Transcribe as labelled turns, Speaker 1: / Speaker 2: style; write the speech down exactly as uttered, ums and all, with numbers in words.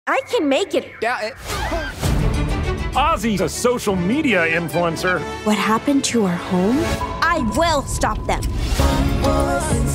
Speaker 1: I can make it.
Speaker 2: Yeah, it...
Speaker 3: Ozzy's a social media influencer.
Speaker 1: What happened to our home? I will stop them.